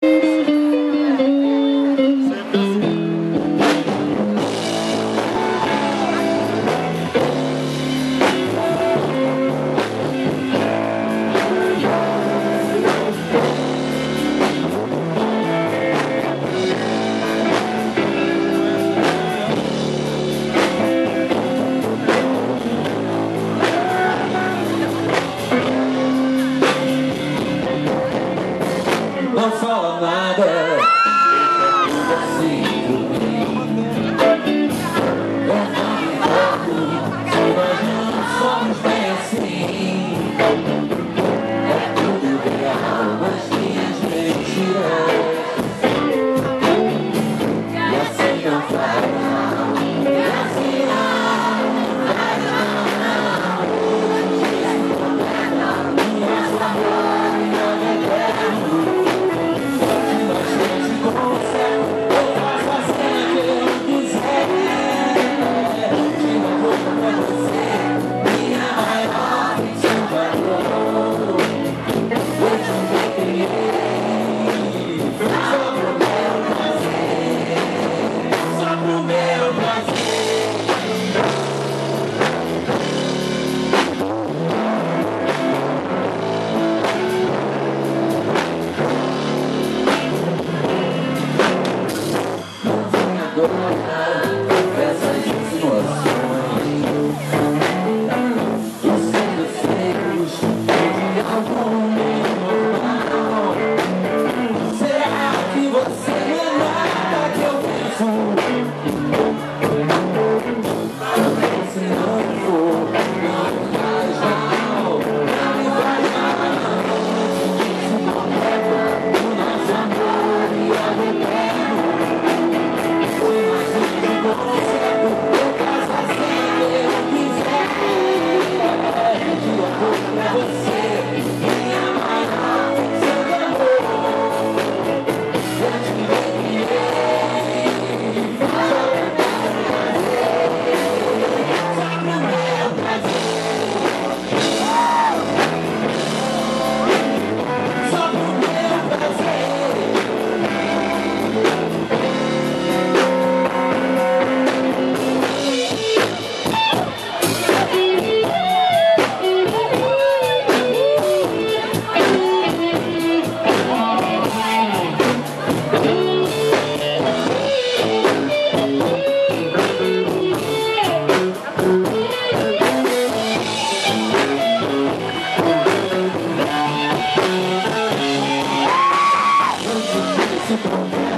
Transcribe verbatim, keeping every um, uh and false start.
Não fala nada, deixa assim dormir. Eu não me importo, se nós não somos bem assim. É tudo real, as minhas mentiras. E assim não faz mal, e assim não faz mal. Isso completa o nosso amor e não é eterno. Essas insinuações, os secos de algum meio normal. Será que você não é nada que eu penso? Também se não for, não faz mal, não me faz mal. Se não leva o nosso amor e a eterno. Eu faço assim que eu quiser. De acordo pra você, minha maior ficção de amor. Eu te enviei só pro meu prazer, só pro meu prazer. Esse